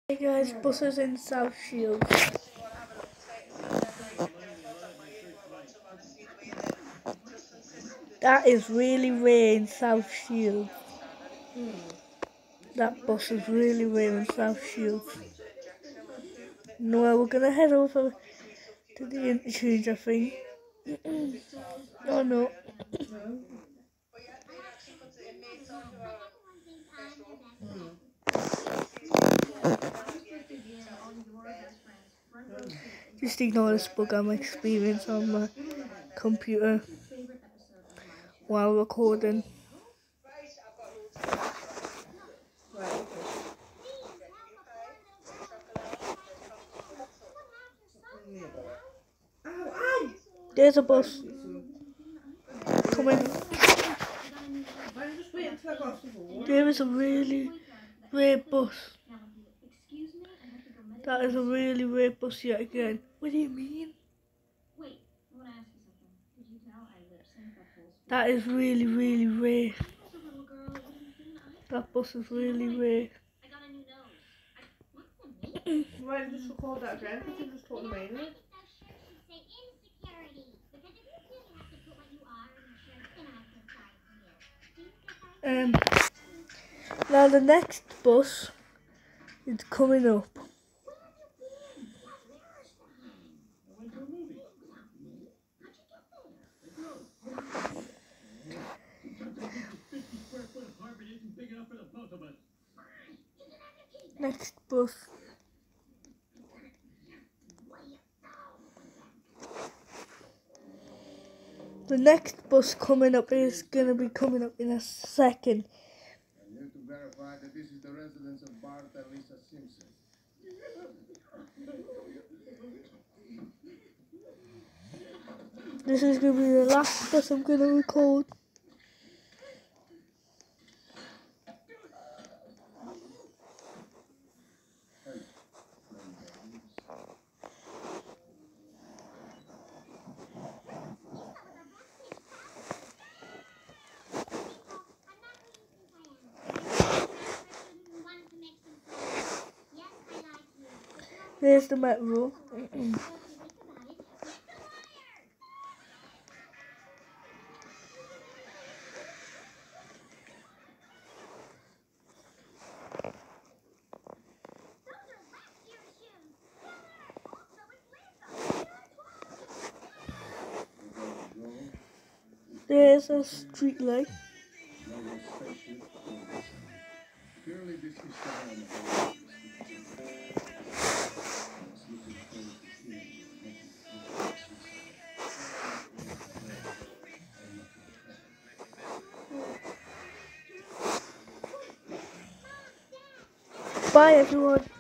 Hey guys, buses in South Shields. That is really rare in South Shields. That bus is really rare in South Shields. No, we're gonna head over to the interchange, I think. Oh no. Just ignore this bug I'm experiencing on my computer while recording. There's a bus coming. There is a really rare bus. That is a really rare bus yet again. What do you mean? That is really, really rare. That bus is really rare. Why don't you just record that again? Because you just put the main in it. Now the next bus is coming up. Next bus. The next bus coming up is gonna be coming up in a second. I need to verify that this is the residence of Bart and Lisa Simpson. This is gonna be the last bus I'm gonna record. There's the metro. There's a street light. Clearly this is the home. Bye everyone.